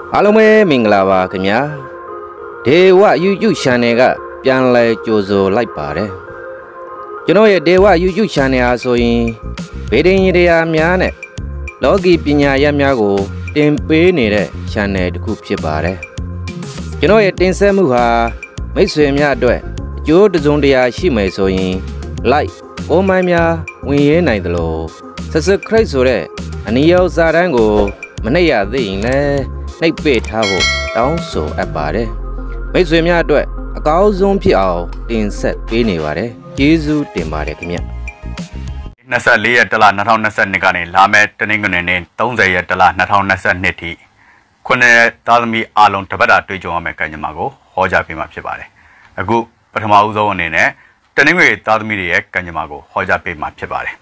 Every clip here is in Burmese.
အားလုံးပဲမင်္ဂလာပါခင်ဗျာဒေဝ YouTube Channel ကပြန်လဲကြိုဆိုလိုက်ပါတယ်ကျွန်တော်ရဲ့ဒေဝ YouTube Channel အားဆိုရင်ဗေဒင်ရတရားများနဲ့လောကီပညာရပ်များကိုတင်ပေးနေတဲ့ Channel တစ်ခုဖြစ်ပါတယ်ကျွန်တော်ရဲ့တင်ဆက်မှုဟာမိတ်ဆွေများအတွက်အကျိုးတစုံတရာရှိမယ်ဆိုရင် like comment များဝင်ရဲနိုင်သလို subscribe ဆိုတဲ့အနည်းရောက်စာတန်းကိုမနှိပ်ရသေးရင်လည်းနှိပ်ပေးထားဖို့တောင်းဆိုအပ်ပါတယ်မိတ်ဆွေများအတွက်အကောင်းဆုံးဖြစ်အောင်တင်ဆက်ပေးနေပါတယ်ကျေးဇူးတင်ပါတယ်ခင်ဗျ 24ရက်တလ2022ကနေလာမယ့်တနင်္ဂနွေနေ့30ရက်တလ2022ထိခုနှစ်သားသမီးအားလုံးတပတ်တာတွေ့ကြုံရမယ့်ကံကြမ္မာကိုဟောကြားပေးမှာဖြစ်ပါတယ်အခုပထမဦးဆုံးအနေနဲ့တနင်္ဂနွေသားသမီးတွေရဲ့ကံကြမ္မာကိုဟောကြားပေးမှာဖြစ်ပါတယ်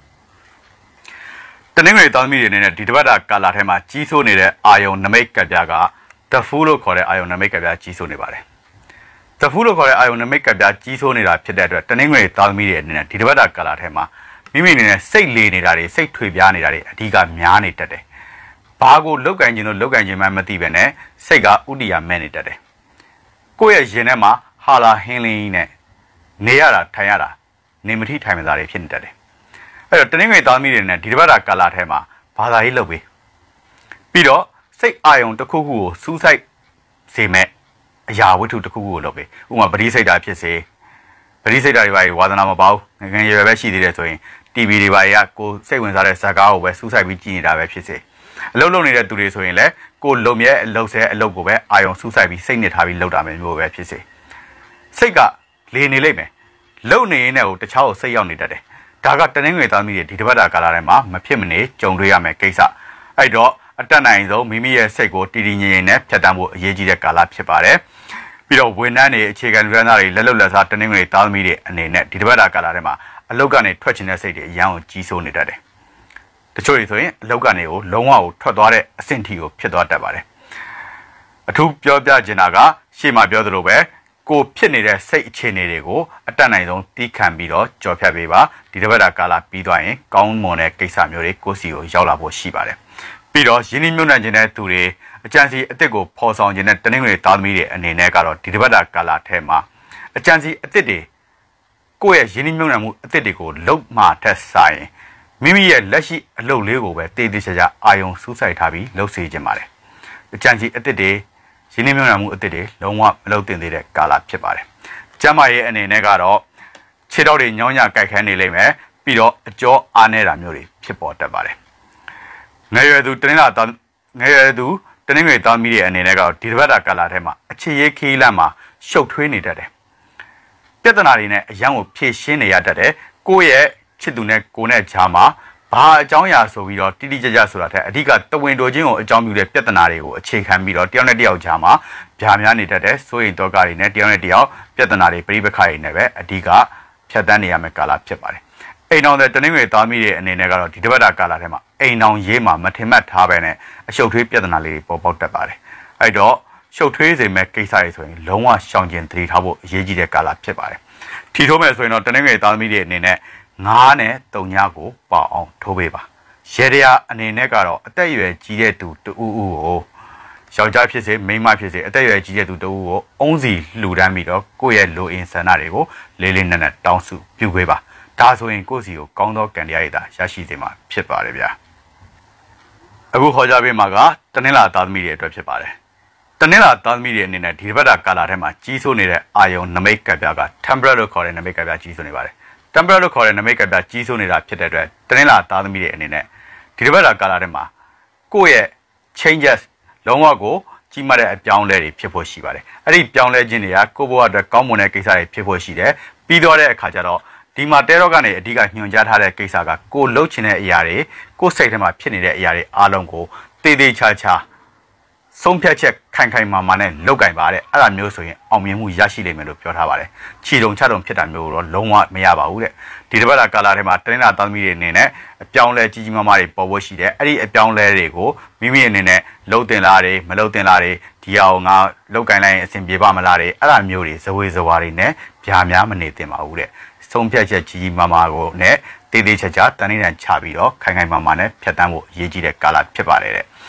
တနင်္ဂနွေသားသမီးတွေအနေနဲ့ဒီတပတ်တာကာလထဲမှာကြီးစိုးနေတဲ့အာယုံနမိတ်ကပ်ပြားကတဖူးလို့ခေါ်တဲ့အာယုံနမိတ်ကပ်ပြားကြီးစိုးနေပါတယ်တဖူးလို့ခေါ်တဲ့အာယုံနမိတ်ကပ်ပြားကြီးစိုးနေတာဖြစ်တဲ့အတွက်တနင်္ဂနွေသားသမီးတွေအနေနဲ့ဒီတပတ်တာကာလထဲမှာမိမိအနေနဲ့စိတ်လေနေတာတွေစိတ်ထွေပြားနေတာတွေအဓိကများနေတတ်တယ်ဘာကိုလောက်ကင်ခြင်းလို့လောက်ကင်ခြင်းမှမသိပဲနဲ့စိတ်ကဥတီယာမဲ့နေတတ်တယ်ကိုယ့်ရဲ့ရင်ထဲမှာဟာလာဟင်းလင်းနဲ့နေရတာထိုင်ရတာနေမထိထိုင်မသားတွေဖြစ်နေတတ်တယ်အဲ့တော့တနင်္ဂနွေသားသမီးတွေနဲ့ဒီတပတ်တာကာလထဲမှာဘာသာရေးလုပ်ပေးပြီးတော့စိတ်အာယုံတစ်ခုခုကိုစူးစိုက်စေမဲ့အရာဝတ္ထုတစ်ခုခုကိုလုပ်ပေးဥပမာပရိစိတ်တာဖြစ်စေပရိစိတ်တာတွေပါဝါသနာမပေါငငယ်ရွယ်ပဲရှိသေးတယ်ဆိုရင် TV တွေပါရကိုစိတ်ဝင်စားတဲ့ဇာတ်ကားကိုပဲစူးစိုက်ပြီးကြည့်နေတာပဲဖြစ်စေအလုပ်လုပ်နေတဲ့သူတွေဆိုရင်လည်းကိုလုံမြဲအလုပ်ဆဲအလုပ်ကိုပဲအာယုံစူးစိုက်ပြီးစိတ်နဲ့ထားပြီးလုပ်တာမျိုးပဲဖြစ်စေစိတ်ကလေနေလိမ့်မယ်လုံနေရင်လည်းတခြားကိုစိတ်ရောက်နေတတ်တယ်ဒါကတနင်္ဂနွေသားသမီးတွေဒီတပတ်တာကာလထဲမှာမဖြစ်မနေကြုံတွေ့ရမယ်ကိစ္စအဲ့တော့အတက်နိုင်ဆုံးမိမိရဲ့စိတ်ကိုတည်တည်ငြိမ်ငြိမ်နဲ့ဖြတ်တန်းဖို့အရေးကြီးတဲ့ကာလဖြစ်ပါတယ်ပြီးတော့ဝန်ထမ်းတွေအခြေခံလူတန်းစားတွေလက်လုပ်လက်စားတနင်္ဂနွေသားသမီးတွေအနေနဲ့ဒီတပတ်တာကာလထဲမှာအလုပ်ကနေထွက်ချင်တဲ့စိတ်တွေအရန်ကိုကြီးစိုးနေတတ်တယ်တချို့တွေဆိုရင်အလုပ်ကနေကိုလုံးဝကိုထွက်သွားတဲ့အဆင့်ထိကိုဖြစ်သွားတတ်ပါတယ်အထူးပြောပြချင်တာကရှေ့မှာပြောသလိုပဲကိုဖြစ်နေတဲ့စိတ်အခြေအနေတွေကိုအတက်နိုင်ဆုံးတီးခံပြီးတော့ကြော်ဖြတ်ပေးပါဒီတပတ်တာကာလပြီးသွားရင်ကောင်းမွန်တဲ့ကိစ္စမျိုးတွေကိုစီကိုရောက်လာဖို့ရှိပါတယ်ပြီးတော့ရင်းနှီးမြှုပ်နှံခြင်းတဲ့သူတွေအကြံစီအစ်စ်ကိုဖော်ဆောင်ခြင်းတဲ့တနင်္ဂနွေသားသမီးတွေအနေနဲ့ကတော့ဒီတပတ်တာကာလထဲမှာအကြံစီအစ်စ်တွေကိုယ့်ရဲ့ရင်းနှီးမြှုပ်နှံမှုအစ်စ်တွေကိုလုံမှထက်ဆိုင်မိမိရဲ့လက်ရှိအလုပ်လေးကိုပဲတည်တည်ချာချာအာယုံစူးစိုက်ထားပြီးလုပ်စေခြင်းပါတယ်အကြံစီအစ်စ်တွေရင်းနှီးမြှုပ်နှံမှုအစ်စ်တွေလုံးဝမလုပ်သင့်သေးတဲ့ကာလဖြစ်ပါတယ်ကျမ်းမာရေးအနေနဲ့ကတော့ခြေထောက်တွေညောင်းညကြိုက်ခဲနေလိမ့်မယ်ပြီးတော့အကြောအားနေတာမျိုးတွေဖြစ်ပေါ်တတ်ပါတယ်ငယ်ရွယ်သူတနင်္ဂနွေသားသမီးတွေအနေနဲ့ကတော့ဒီတပတ်တာကာလထဲမှာအခြေရေးခီးလန့်မှာရှုပ်ထွေးနေတတ်တယ်ပြဿနာတွေနဲ့အရန်ကိုဖြေရှင်းနေရတတ်တယ်ကိုယ့်ရဲ့ချစ်သူနဲ့ကိုယ်နဲ့ဂျာမှာဘာအကြောင်းအရာဆိုပြီးတော့တိတိကျကျဆိုတာထက်အဓိကတဝင်တော်ချင်းကိုအကြောင်းပြုတဲ့ပြဿနာတွေကိုအခြေခံပြီးတော့တယောက်နဲ့တယောက်ဂျာမှာဗျာများနေတတ်တယ်စိုးရိမ်တော့ကတွေနဲ့တယောက်နဲ့တယောက်ပြဿနာတွေပြိပခါတွေနဲ့ပဲအဓိကဖြတ်တန်းနေရမယ့်ကာလဖြစ်ပါတယ်အိမ်တော်တဲ့တနင်္ဂနွေသားသမီးတွေအနေနဲ့ကတော့ဒီတပတ်တာကာလထဲမှာအိမ်တော်ရေးမှာမထင်မှတ်ထားပဲနဲ့အရှုပ်ထွေးပြဿနာလေးတွေပေါ်ပေါက်တတ်ပါတယ်အဲ့တော့ရှုပ်ထွေးစေမဲ့ကိစ္စတွေဆိုရင်လုံးဝရှောင်ကျဉ်သတိထားဖို့အရေးကြီးတဲ့ကာလဖြစ်ပါတယ်ထီထိုးမဲ့ဆိုရင်တော့တနင်္ဂနွေသားသမီးတွေအနေနဲ့9နဲ့3ညကိုပေါအောင်ထိုးပေးပါရေတရာအနေနဲ့ကတော့အသက်အရွယ်ကြီးတဲ့သူတူဦးကိုယောက်ျားဖြစ်စေမိန်းမဖြစ်စေအသက်အရွယ်ကြီးတဲ့သူတူဦးကိုအုံးစီလှူဒန်းပြီးတော့ကိုယ့်ရဲ့လိုအင်ဆန္ဒတွေကိုလေးလေးနက်နက်တောင်းစုပြုပေးပါဒါဆိုရင်ကိုယ့်စီကိုကောင်းသောကံတရားရည်သာရရှိစေမှာဖြစ်ပါတယ်ဗျာအခုခေါ်ကြပေးမှာကတနင်္လာသားသမီးတွေအတွက်ဖြစ်ပါတယ်တနင်္လာသားသမီးတွေအနေနဲ့ဒီဘက်တာကာလာထဲမှာကြီးစိုးနေတဲ့အာယုံနမိတ်ကပ်ပြားက temperate လို့ခေါ်တဲ့နမိတ်ကပ်ပြားကြီးစိုးနေပါတယ် temperate လို့ခေါ်တဲ့နမိတ်ကပ်ပြားကြီးစိုးနေတာဖြစ်တဲ့အတွက်တနင်္လာသားသမီးတွေအနေနဲ့ဒီဘက်တာကာလာထဲမှာကိုယ့်ရဲ့ changes လုံးဝကိုကြီးမားတဲ့အပြောင်းလဲတွေဖြစ်ဖို့ရှိပါတယ်အဲ့ဒီပြောင်းလဲခြင်းတွေကကိုယ့်ဘဝအတွက်ကောင်းမွန်တဲ့ကိစ္စတွေဖြစ်ဖို့ရှိတယ်ပြီးတော့တဲ့အခါကျတော့ဒီမှာတဲတော့ကနေအဓိကညွှန်ကြားထားတဲ့ကိစ္စကကိုလှုပ်ချင်တဲ့အရာတွေကိုစိတ်ထဲမှာဖြစ်နေတဲ့အရာတွေအားလုံးကိုတေးသေးချာချာဆုံးဖြတ်ချက်ခိုင်ခိုင်မာမာနဲ့လုပ်ကင်ပါတဲ့အဲ့ဒါမျိုးဆိုရင်အောင်မြင်မှုရရှိလိမ့်မယ်လို့ပြောထားပါတယ်ခြေတုံချတုံဖြစ်တာမျိုးတော့လုံးဝမရပါဘူးတဲ့ဒီတစ်ပတ်တာကာလထဲမှာတနင်္လာသားသမီးတွေအနေနဲ့အပြောင်းလဲကြီးကြီးမားမားတွေပေါ်ဖို့ရှိတယ်အဲ့ဒီအပြောင်းလဲတွေကိုမိမိအနေနဲ့လှုပ်တင်လာတယ်မလှုပ်တင်လာတယ်ဒီအောင်ငါလောက်ကင်လိုက်ရင်အဆင်ပြေပါမလားတဲ့အဲ့ဒါမျိုးတွေဇဝေဇဝါတွေနဲ့ဗျာများမနေသင့်ပါဘူးတဲ့ဆုံးဖြတ်ချက်ကြီးကြီးမားမားကိုနဲ့တေးသေးချာချာတန်နေတန်ချပြီးတော့ခိုင်ခိုင်မာမာနဲ့ဖြတ်တန်းဖို့အရေးကြီးတဲ့ကာလဖြစ်ပါတယ်တဲ့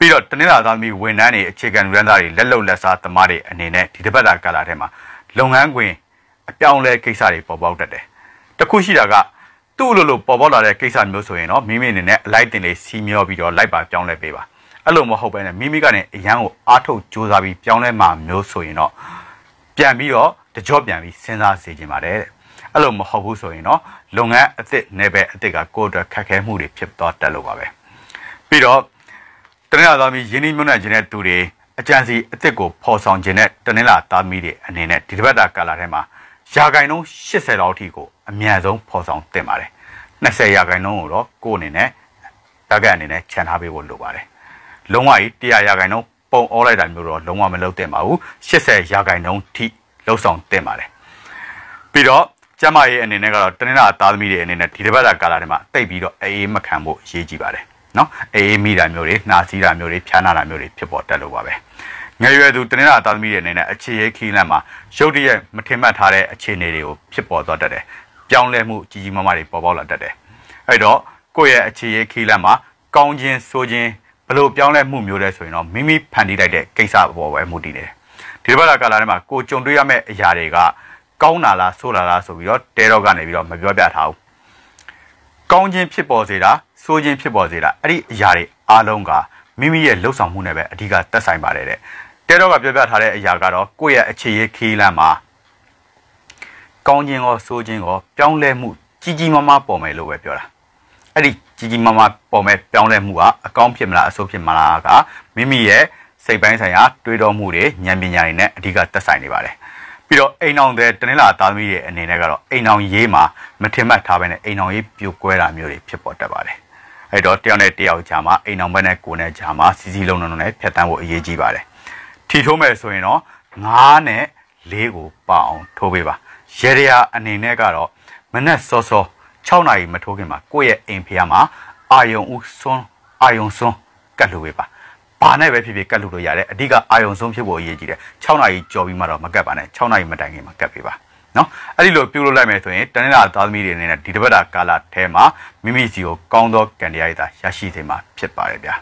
ပြီးတော့တနင်္လာသားသမီးဝန်ထမ်းတွေအခြေခံလူတန်းသားတွေလက်လုံလက်စားသမားတွေအနေနဲ့ဒီတစ်ပတ်တာကာလထဲမှာလုပ်ငန်းခွင်အပြောင်းလဲကိစ္စတွေပေါ်ပေါက်တတ်တယ်တခုရှိတာကသူ့လိုပေါ်ပေါက်လာတဲ့ကိစ္စမျိုးဆိုရင်တော့မိမိအနေနဲ့အလိုက်တင်လေးစီမျောပြီးတော့လိုက်ပါပြောင်းလဲပေးပါအဲ့လိုမဟုတ်ဘဲနဲ့မိမိကနေအရန်ကိုအားထုတ်ကြိုးစားပြီးပြောင်းလဲမှာမျိုးဆိုရင်တော့ပြန်ပြီးတော့တကြော့ပြန်ပြီးစဉ်းစားစေချင်ပါတယ်အဲ့လိုမဟုတ်ဘူးဆိုရင်တော့လုပ်ငန်းအသစ်နယ်ပယ်အသစ်ကကိုယ့်အတွက်ခက်ခဲမှုတွေဖြစ်သွားတတ်လို့ပါပဲပြီးတော့တနင်္လာသားသမီးရင်းနှီးမြှုပ်နှံခြင်းတဲ့သူတွေအကြံစီအသစ်ကိုဖော်ဆောင်ခြင်းတဲ့တနင်္လာသားသမီးတွေအနေနဲ့ဒီတစ်ပတ်တာကာလထဲမှာရာခိုင်နှုန်း80လောက်အထိကိုအမြန်ဆုံးဖော်ဆောင်တင်ပါတယ်20ရာခိုင်နှုန်းကိုတော့ကိုယ်အနေနဲ့တကက်အနေနဲ့ခြံထားပေးဖို့လိုပါတယ်လုံးဝကြီး100ရာခိုင်နှုန်းပုံအောလိုက်တာမျိုးတော့လုံးဝမလုပ်သင့်ပါဘူး80ရာခိုင်နှုန်းထိလှုပ်ဆောင်တင်ပါတယ်ပြီးတော့ကျမရဲ့အနေနဲ့ကတော့တနင်္လာသားသမီးတွေအနေနဲ့ဒီတစ်ပတ်တာကာလထဲမှာတိတ်ပြီးတော့အေးမခံဖို့အရေးကြီးပါတယ်နော်အေးမိတာမျိုးတွေနှာစီးတာမျိုးတွေဖြားနာတာမျိုးတွေဖြစ်ပေါ်တတ်လို့ပါပဲငယ်ရွယ်သူတနင်္လာသားသမီးတွေအနေနဲ့အခြေရေးခီးလန့်မှာရုတ်တရက်မထင်မှတ်ထားတဲ့အခြေအနေတွေကိုဖြစ်ပေါ်သွားတတ်တယ်ပြောင်းလဲမှုကြီးကြီးမားမားတွေပေါ်ပေါက်လာတတ်တယ်အဲ့တော့ကိုယ့်ရဲ့အခြေရေးခီးလန့်မှာကောင်းခြင်းဆိုခြင်းဘလို့ပြောင်းလဲမှုမျိုးလဲဆိုရင်တော့မိမိဖန်တီးလိုက်တဲ့ကိစ္စပေါ်ပဲမှုတည်နေတယ်ဒီတစ်ပတ်တာကာလထဲမှာကိုကြုံတွေ့ရမယ့်အရာတွေကကောင်းတာလားဆိုးတာလားဆိုပြီးတော့တဲတော့ကနေပြီးတော့မပြောပြထားဘူးကောင်းခြင်းဖြစ်ပေါ်စေတာဆိုးခြင်းဖြစ်ပေါ်စေတာအဲ့ဒီအရာတွေအားလုံးကမိမိရဲ့လှုပ်ဆောင်မှုနဲ့ပဲအဓိကသက်ဆိုင်ပါတယ်တဲ့တဲတော့ကပြောပြထားတဲ့အရာကတော့ကိုယ့်ရဲ့အခြေရေးခီးလမ်းမှာကောင်းခြင်းရောဆိုးခြင်းရောပြောင်းလဲမှုကြီးကြီးမားမားပေါ်မယ်လို့ပဲပြောတာအဲ့ဒီကြီးကြီးမားမားပေါ်မဲ့ပြောင်းလဲမှုကအကောင်းဖြစ်မလားအဆိုးဖြစ်မလားကမိမိရဲ့စိတ်ပိုင်းဆိုင်ရာတွေးတောမှုတွေဉာဏ်ပညာတွေနဲ့အဓိကသက်ဆိုင်နေပါတယ်ပြီးတော့အိမ်အောင်တဲ့တနင်္လာသားသမီးတွေအနေနဲ့ကတော့အိမ်အောင်ရေးမှာမထင်မှတ်ထားဘဲနဲ့အိမ်အောင်ရေးပြိုကွဲတာမျိုးတွေဖြစ်ပေါ်တတ်ပါတယ်အဲ့တော့တယောက်နဲ့တယောက်ကြားမှာအိမ်အောင်ဘက်နဲ့ကိုယ်နဲ့ကြားမှာစီစီလုံးလုံးနဲ့ဖြတ်တန်းဖို့အရေးကြီးပါတယ်ထီထိုးမယ်ဆိုရင်တော့9နဲ့4ကိုပအောင်ထိုးပေးပါရေရရာအနေနဲ့ကတော့မနက်စောစော6နာရီမထိုးခင်မှာကိုယ့်ရဲ့အိမ်ဖေးမှာအာယုံစွန်းကတ်လို့ပေးပါဘာနဲ့ပဲဖြစ်ဖြစ်ကတ်လို့ရတယ်အဓိကအာယုံစွန်းဖြစ်ဖို့အရေးကြီးတယ်6နာရီကြော်ပြီးမှတော့မကတ်ပါနဲ့6နာရီမတိုင်ခင်မှာကတ်ပေးပါနော်အဲ့ဒီလိုပြုလုပ်လိုက်မယ်ဆိုရင်တနင်္လာသားသမီးတွေအနေနဲ့ဒီတစ်ပတ်တာကာလထဲမှာမိမိစီကိုကောင်းသောကံတရားရည်သာရရှိစေမှာဖြစ်ပါတယ်ဗျာ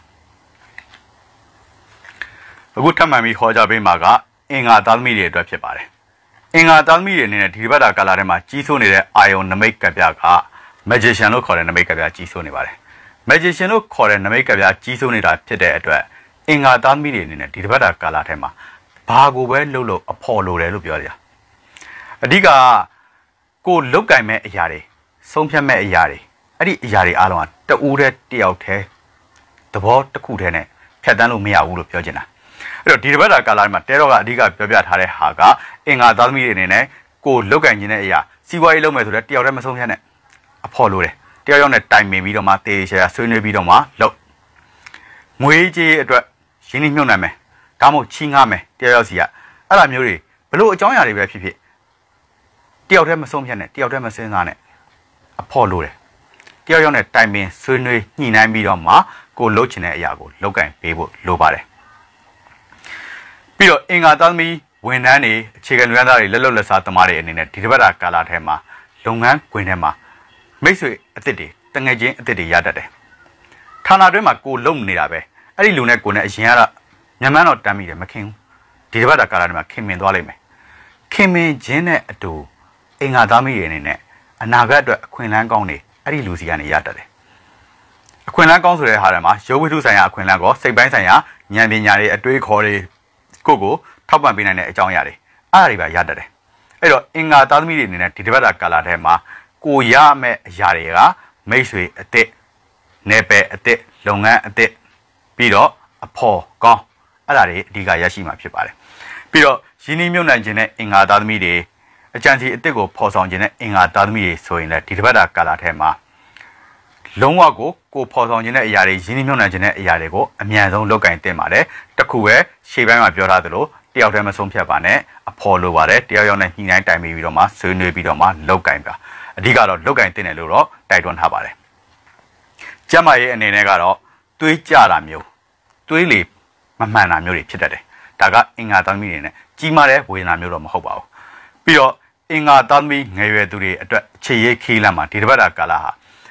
အခုထပ်မံပြီးဟောကြားပေးမှာကအင်္ဂါသားသမီးတွေအတွက်ဖြစ်ပါတယ်အင်္ဂါသားသမီးတွေအနေနဲ့ဒီတစ်ပတ်တာကာလထဲမှာကြီးစိုးနေတဲ့အာယုံနမိတ်ကပြက magician လို့ခေါ်တဲ့နမိတ်ကပြကြီးစိုးနေပါတယ် magician လို့ခေါ်တဲ့နမိတ်ကပြကြီးစိုးနေတာဖြစ်တဲ့အတွက်အင်္ဂါသားသမီးတွေအနေနဲ့ဒီတစ်ပတ်တာကာလထဲမှာဘာကိုပဲလှုပ်လို့အဖော်လိုတယ်လို့ပြောကြတယ်အဓိကကိုလုတ်ကင်မဲ့အရာတွေဆုံးဖြတ်မဲ့အရာတွေအဲ့ဒီအရာတွေအားလုံးကတဦးတည်းတယောက်တည်းသဘောတစ်ခုတည်းနဲ့ဖြတ်တန်းလို့မရဘူးလို့ပြောချင်တာအဲ့တော့ဒီတစ်ပတ်တာကာလမှာတဲတော့ကအဓိကပြောပြထားတဲ့ဟာကအင်္ဂါသားသမီးတွေအနေနဲ့ကိုလုတ်ကင်ခြင်းတဲ့အရာစီးပွားရေးလုပ်မယ်ဆိုတော့တယောက်တည်းမဆုံးဖြတ်နဲ့အဖော်လိုတယ်တယောက်ယောက်နဲ့တိုင်ပင်ပြီးတော့မှတေးချာဆွေးနွေးပြီးတော့မှလုပ်ငွေကြေးအတွက်ရင်းနှီးမြှုပ်နှံမယ်ဒါမှမဟုတ်ချီးငှားမယ်တယောက်ယောက်စီကအဲ့လိုမျိုးတွေဘလို့အကြောင်းအရာတွေပဲဖြစ်ဖြစ်တယောက်တည်းမဆုံးဖြတ်နဲ့တယောက်တည်းမစဉ်းစားနဲ့အဖော်လိုတယ်တယောက်ယောက်နဲ့တိုင်ပင်ဆွေးနွေးညှိနှိုင်းပြီးတော့မှကိုလှုပ်ချင်တဲ့အရာကိုလုပ်ကင်ပေးဖို့လိုပါတယ်ပြီးတော့အင်္ဂါသားသမီးဝန်ထမ်းတွေအခြေခံလူရသားတွေလက်လက်စားသမားတွေအနေနဲ့ဒီတစ်ပတ်တာကာလထဲမှာလုပ်ငန်းခွင်ထဲမှာမိတ်ဆွေအသစ်တွေတငယ်ချင်းအသစ်တွေရတတ်တယ်ဌာနတွင်းမှာကိုလုံနေတာပဲအဲ့ဒီလူနဲ့ကိုနဲ့အရင်ကတော့ညမှန်းတော့တမ်းမိတယ်မခင်ဘူးဒီတစ်ပတ်တာကာလထဲမှာခင်မင်သွားလိမ့်မယ်ခင်မင်ခြင်းနဲ့အတူအင်္ဂါသားမိတွေအနေနဲ့အနာဂတ်အတွက်အခွင့်အလမ်းကောင်းတွေအဲ့ဒီလူစီကနေရတတ်တယ်အခွင့်အလမ်းကောင်းဆိုတဲ့ဟာထဲမှာရုပ်ဝတ္ထုဆိုင်ရာအခွင့်အလမ်းကောစိတ်ပိုင်းဆိုင်ရာဉာဏ်ပညာတွေအတွေးခေါ်တွေကိုထောက်ပံ့ပေးနိုင်တဲ့အကြောင်းအရာတွေအားတွေပါရတတ်တယ်အဲ့တော့အင်္ဂါသားသမီးတွေအနေနဲ့ဒီတစ်ပတ်တာကာလထဲမှာကိုရမယ့်အရာတွေကမိတ်ဆွေအသစ်နယ်ပယ်အသစ်လုပ်ငန်းအသစ်ပြီးတော့အဖော်ကောင်းအဲ့ဒါတွေအဓိကရရှိမှာဖြစ်ပါတယ်ပြီးတော့ရင်းနှီးမြှုပ်နှံခြင်းနဲ့အင်္ဂါသားသမီးတွေအကြံစီအသစ်ကိုဖော်ဆောင်ခြင်းနဲ့အင်္ဂါသားသမီးတွေဆိုရင်လည်းဒီတစ်ပတ်တာကာလထဲမှာလုံးဝကိုဖော်ဆောင်ခြင်းတဲ့အရာတွေရင်းနှီးမြှုပ်နှံခြင်းတဲ့အရာတွေကိုအမြန်ဆုံးလုပ်ကင်တင်ပါတယ်တခုပဲရှေ့ပိုင်းမှာပြောထားသလိုတယောက်တည်းမဆုံးဖြတ်ပါနဲ့အဖော်လိုပါတယ်တယောက်ယောက်နဲ့ညှိနှိုင်းတိုင်ပင်ပြီးတော့မှဆွေးနွေးပြီးတော့မှလုပ်ကင်ပါအဓိကတော့လုပ်ကင်တင်တယ်လို့တော့တိုက်တွန်းထားပါတယ်ကျမရဲ့အနေနဲ့ကတော့တွေးကြတာမျိုးတွေးလေမမှန်တာမျိုးတွေဖြစ်တတ်တယ်ဒါကအင်္ဂါသားသမီးတွေနဲ့ကြီးမားတဲ့ဝေဒနာမျိုးတော့မဟုတ်ပါဘူးပြီးတော့အင်္ဂါသားသမီးငယ်ရွယ်သူတွေအတွက်အခြေရေးခီးလမ်းမှာဒီတစ်ပတ်တာကာလဟာ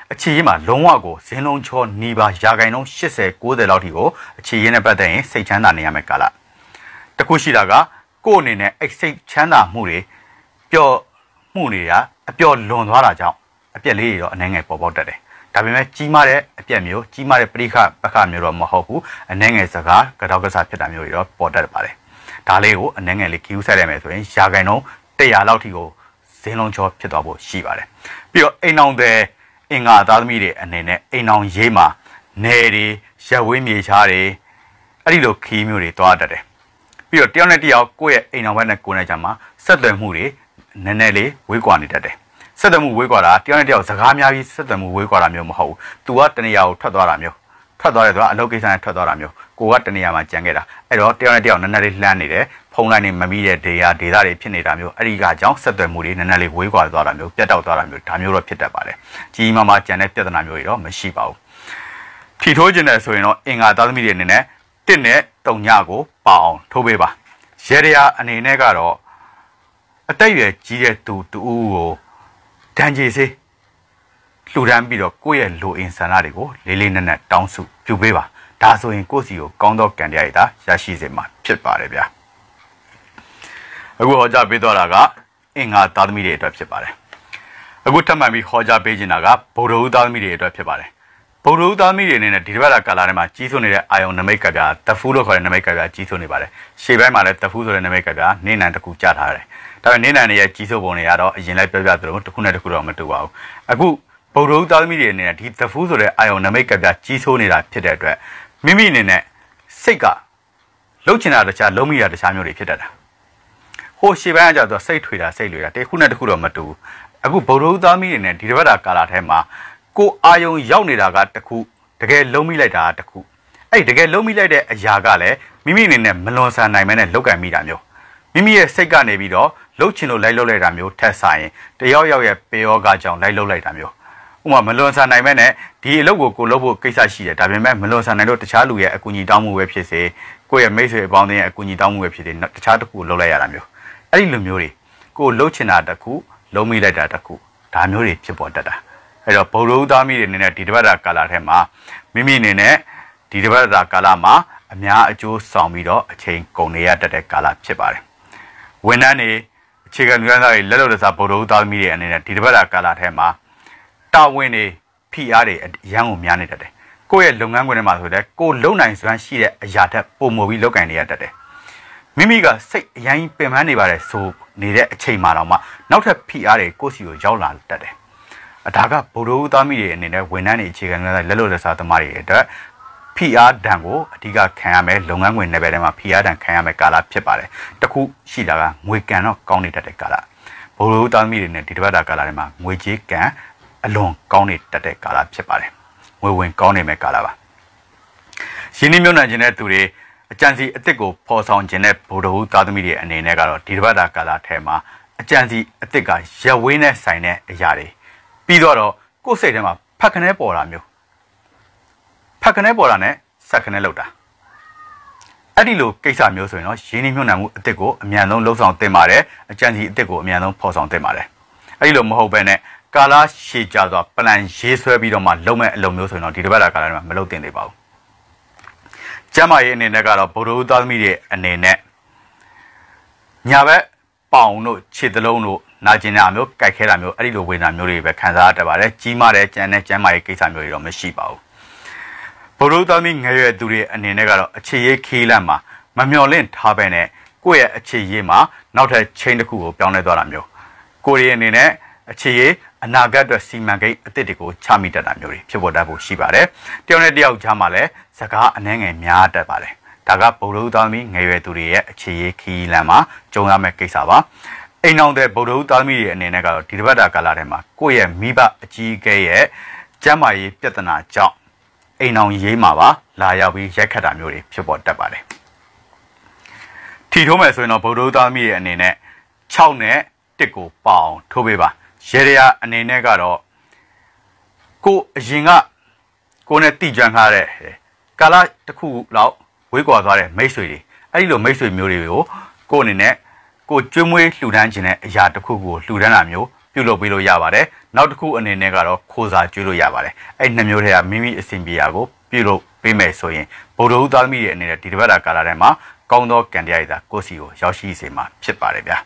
အခြေရေးမှာလုံးဝကိုဇင်းလုံးချောနီးပါးရာခိုင်နှုန်း80 90လောက်ထိကိုအခြေရေးနဲ့ပတ်သက်ရင်စိတ်ချမ်းသာနေရမယ်ကာလတခုရှိတာကကိုယ့်အနေနဲ့အဲ့စိတ်ချမ်းသာမှုတွေပျော်မှုတွေကအပျော်လွန်သွားတာကြောင့်အပြက်လေးတွေတော့အနှဲငယ်ပေါ်ပေါက်တတ်တယ်ဒါပေမဲ့ကြီးမားတဲ့အပြက်မျိုးကြီးမားတဲ့ပရိခပခမျိုးတော့မဟုတ်ဘူးအနှဲငယ်စကားကတော့ကစားဖြစ်တာမျိုးတွေတော့ပေါ်တတ်ပါတယ်ဒါလေးကိုအနှဲငယ်လေးခီးဦးဆက်ရမယ်ဆိုရင်ရာခိုင်နှုန်း100လောက်ထိကိုဇင်းလုံးချောဖြစ်သွားဖို့ရှိပါတယ်ပြီးတော့အိမ်အောင်တဲ့အင်္ဂါသားသမီးတွေအနေနဲ့အိမ်အောင်ရေးမှာနယ်တွေရက်ဝင်းမြေချားတွေအဲ့ဒီလိုခီးမျိုးတွေတွားတတ်တယ်ပြီးတော့တယောက်နဲ့တယောက်ကိုယ့်ရဲ့အိမ်အောင်ဘက်နဲ့ကိုယ်နဲ့ကြမှာဆက်သွယ်မှုတွေနည်းနည်းလေးဝေးကွာနေတတ်တယ်ဆက်သွယ်မှုဝေးကွာတာတယောက်နဲ့တယောက်စကားများပြီးဆက်သွယ်မှုဝေးကွာတာမျိုးမဟုတ်ဘူး။ तू ကတနေရာကိုထွက်သွားတာမျိုးထွက်သွားတယ်ဆိုတာအလုပ်ကိစ္စနဲ့ထွက်သွားတာမျိုးကိုကတနေရာမှာကြံခဲ့တာအဲ့တော့တယောက်နဲ့တယောက်နည်းနည်းလေးလှမ်းနေတယ်ဖုန်းလိုင်းနေမမိတဲ့ဒေတာတွေဖြစ်နေတာမျိုးအဲ့ဒီကကြောင့်ဆက်သွယ်မှုတွေနည်းနည်းလေးဝေးကွာသွားတာမျိုးပြတ်တောက်သွားတာမျိုးဒါမျိုးတော့ဖြစ်တတ်ပါတယ်။ကြီးမားမားကြံတဲ့ပြဿနာမျိုးတွေတော့မရှိပါဘူး။ထီထိုးခြင်းနဲ့ဆိုရင်တော့အင်္ဂါသားသမီးတွေအနေနဲ့1နဲ့3ညကိုပါအောင်ထိုးပေးပါ။ရေရအနေနဲ့ကတော့အသက်အရွယ်ကြီးတဲ့သူတူကိုဒဏ်ကြေးစေးလှူဒန်းပြီးတော့ကိုယ့်ရဲ့လိုအင်ဆန္ဒတွေကိုလေးလေးနက်နက်တောင်းစုပြုပေးပါဒါဆိုရင်ကိုယ့်စီကိုကောင်းသောကံတရားရည်သာရရှိစေမှာဖြစ်ပါတယ်ဗျာအခုဟောကြားပေးသွားတာကအင်္ဂါသားသမီးတွေအတွက်ဖြစ်ပါတယ်အခုထပ်မံပြီးဟောကြားပေးခြင်းတာကဗုဒ္ဓဦးသားသမီးတွေအတွက်ဖြစ်ပါတယ်ဗုဒ္ဓဦးသားသမီးတွေအနေနဲ့ဒီတစ်ပတ်ကာလထဲမှာကြီးစိုးနေတဲ့အာယုံနမိတ်ကပြတဖူးလို့ခေါ်တဲ့နမိတ်ကပြကြီးစိုးနေပါတယ်ရှေ့ပိုင်းမှာလည်းတဖူးဆိုတဲ့နမိတ်ကပြနေနံတစ်ခုကြားထားတယ်ဒါပေမဲ့နေနံရဲ့ကြီးစိုးပုံတွေကတော့အရင်လိုက်ပြောပြသလိုတစ်ခုနဲ့တစ်ခုတော့မတူပါဘူးအခုဗုဒ္ဓဦးသားသမီးတွေအနေနဲ့ဒီတဖူးဆိုတဲ့အာယုံနမိတ်ကပြကြီးစိုးနေတာဖြစ်တဲ့အတွက်မိမိအနေနဲ့စိတ်ကလှုပ်ချင်တာတခြားလုံးမိတာတခြားမျိုးတွေဖြစ်တတ်တာဟိုရှေ့ပိုင်းကကြတော့စိတ်ထွေတာစိတ်လွေတာတစ်ခုနဲ့တစ်ခုတော့မတူဘူးအခုဗုဒ္ဓဦးသားသမီးတွေနဲ့ဒီတစ်ပတ်ကာလထဲမှာကိုအာယုံရောက်နေတာကတစ်ခုတကယ်လုံးမိလိုက်တာကတစ်ခုအဲ့တကယ်လုံးမိလိုက်တဲ့အရာကလည်းမိမိအနေနဲ့မလွန်ဆန်နိုင်မဲနဲ့လောက်ကံမိတာမျိုးမိမိရဲ့စိတ်ကနေပြီးတော့လှုပ်ချင်လို့လိုက်လှုပ်လိုက်တာမျိုးထက်ဆိုင်ရင်တယောက်ယောက်ရဲ့ပေယောဂကြောင့်လိုက်လှုပ်လိုက်တာမျိုးဥပမာမလွန်ဆန်နိုင်မဲနဲ့ဒီအလုပ်ကိုလုပ်ဖို့ကိစ္စရှိတယ်ဒါပေမဲ့မလွန်ဆန်နိုင်လို့တခြားလူရဲ့အကူအညီတောင်းမှုပဲဖြစ်စေကိုယ့်ရဲ့မိတ်ဆွေအပေါင်းအသင်းရဲ့အကူအညီတောင်းမှုပဲဖြစ်စေတခြားတစ်ခုလုပ်လိုက်ရတာမျိုးအဲ့ဒီလိုမျိုးတွေကိုလှုပ်ချင်တာတစ်ခုလုံးမိလိုက်တာတစ်ခုဒါမျိုးတွေဖြစ်ပေါ်တတ်တာအဲ့တော့ဗုဒ္ဓဦးသားမိတွေအနေနဲ့ဒီတပတ်တာကာလထဲမှာမိမိအနေနဲ့ဒီတပတ်တာကာလမှာအများအကျိုးဆောင်ပြီးတော့အချိန်ကုန်နေရတတ်တဲ့ကာလဖြစ်ပါတယ်ဝန်ထမ်းတွေအခြေခံလူရင်းသားတွေလက်လို့တစားဗုဒ္ဓဦးသားမိတွေအနေနဲ့ဒီတပတ်တာကာလထဲမှာတာဝန်တွေဖိအားတွေအရန်ကိုများနေတတ်တယ်ကိုယ့်ရဲ့လုပ်ငန်းခွင်ထဲမှာဆိုတဲ့ကိုလုံနိုင်စွမ်းရှိတဲ့အရာထက်ပုံမပြီးလုပ်ကင်နေရတတ်တယ်မိမိကစိတ်အရင်ပင်ပန်းနေပါတယ်ဆိုနေတဲ့အချိန်မှာတော့မှနောက်ထပ်ဖိအားတွေကိုယ့်စီကိုရောက်လာတတ်တယ်ဒါကဗုဒ္ဓဦးသားမိတွေအနေနဲ့ဝန်ထမ်းတွေအခြေခံလက်လို့လက်စားသမားတွေအတွက်ဖိအားဒဏ်ကိုအဓိကခံရမယ်လုပ်ငန်းခွင်နယ်ပယ်ထဲမှာဖိအားဒဏ်ခံရမယ်ကာလဖြစ်ပါတယ်တခုရှိတာကငွေကံတော့ကောင်းနေတတ်တဲ့ကာလဗုဒ္ဓဦးသားမိတွေနဲ့ဒီတစ်ပတ်တာကာလထဲမှာငွေကြေးကံအလွန်ကောင်းနေတတ်တဲ့ကာလဖြစ်ပါတယ်ငွေဝင်ကောင်းနေမယ်ကာလပါရင်းနှီးမြှုပ်နှံခြင်းတဲ့သူတွေအကြံစီအစ်စ်ကိုဖော်ဆောင်ခြင်းတဲ့ဗုဒ္ဓဦးသားသမီးတွေအနေနဲ့ကတော့ဒီတစ်ပတ်တာကာလထဲမှာအကြံစီအစ်စ်ကရက်ဝင်းနဲ့ဆိုင်တဲ့အရာတွေပြီးတော့ကိုယ်စိတ်ထဲမှာဖက်ခနဲပေါ်တာမျိုးဖက်ခနဲပေါ်တာနဲ့ဆက်ခနဲလောက်တာအဲ့ဒီလိုကိစ္စမျိုးဆိုရင်တော့ရင်းနှီးမြှုပ်နှံမှုအစ်စ်ကိုအမြန်ဆုံးလှုပ်ဆောင်သင့်ပါတယ်အကြံစီအစ်စ်ကိုအမြန်ဆုံးဖော်ဆောင်သင့်ပါတယ်အဲ့ဒီလိုမဟုတ်ဘဲနဲ့ကာလရှည်ကြစွာပလန်ရေးဆွဲပြီးတော့မှလုံးမဲ့အလုံးမျိုးဆိုရင်တော့ဒီတစ်ပတ်တာကာလထဲမှာမလုပ်သင့်သေးပါဘူးကျမ်းမာရေးအနေနဲ့ကတော့ဗုဒ္ဓဦးသားသမီးတွေအနေနဲ့ညာဘက်ပေါင်တို့ခြေသလုံးတို့နာကျင်တာမျိုးကြိုက်ခဲတာမျိုးအဲ့ဒီလိုဝေဒနာမျိုးတွေပဲခံစားရတတ်ပါတယ်ကြီးမားတဲ့ကျမ်းမာရေးကိစ္စမျိုးတွေတော့မရှိပါဘူးဗုဒ္ဓဦးသားသမီးငယ်ရွယ်သူတွေအနေနဲ့ကတော့အခြေရေးခီးလန့်မှာမမျော်လင့်ထားပဲနဲ့ကိုယ့်ရဲ့အခြေရေးမှာနောက်ထပ်ချိန်တစ်ခုကိုပြောင်းလဲသွားတာမျိုးကိုယ်ရဲ့အနေနဲ့အခြေရေးအနာဂတ်အတွက်စီမံကိန်းအသစ်တွေကိုချမိတတ်တာမျိုးတွေဖြစ်ပေါ်တတ်ဖို့ရှိပါတယ်တယောက်နဲ့တယောက်ကြားမှာလည်းစကားအနှဲငယ်များတတ်ပါတယ်ဒါကဗုဒ္ဓဦးသားသမီးငယ်ရွယ်သူတွေရဲ့အခြေရေးခီးလန့်မှာကြုံရမယ့်ကိစ္စပါအိမ်အောင်တဲ့ဗုဒ္ဓဦးသားသမီးတွေအနေနဲ့ကတော့ဒီတစ်ပတ်တာကာလထဲမှာကိုယ့်ရဲ့မိဘအကြီးအကဲရဲ့ကျန်းမာရေးပြဿနာကြောင့်အိမ်အောင်ရေးမှာပါလာရောက်ပြီးရိုက်ခတ်တာမျိုးတွေဖြစ်ပေါ်တတ်ပါတယ်ထီထိုးမယ်ဆိုရင်တော့ဗုဒ္ဓဦးသားသမီးတွေအနေနဲ့6နဲ့1ကိုပေါအောင်ထိုးပေးပါရေရအနေနဲ့ကတော့ကိုအရင်ကကိုနဲ့တိကျွမ်းထားတဲ့ကာလတစ်ခုလောက်ဝေးကွာသွားတဲ့မိတ်ဆွေတွေအဲ့ဒီလိုမိတ်ဆွေမျိုးတွေကိုကိုအနေနဲ့ကိုကျွေးမွေးလှူဒန်းခြင်းတဲ့အရာတစ်ခုကိုလှူဒန်းတာမျိုးပြုလုပ်ပေးလို့ရပါတယ်နောက်တစ်ခုအနေနဲ့ကတော့ခိုးစားကျွေးလို့ရပါတယ်အဲ့နှစ်မျိုးထဲကမိမိအစဉ်ပြေရာကိုပြုလို့ပေးမယ်ဆိုရင်ဗုဒ္ဓဟူသားသမီးတွေအနေနဲ့ဒီတစ်ပတ်တာကာလထဲမှာကောင်းသောကံတရားတွေသာကိုယ့်စီကိုရောက်ရှိစေမှာဖြစ်ပါတယ်ဗျာ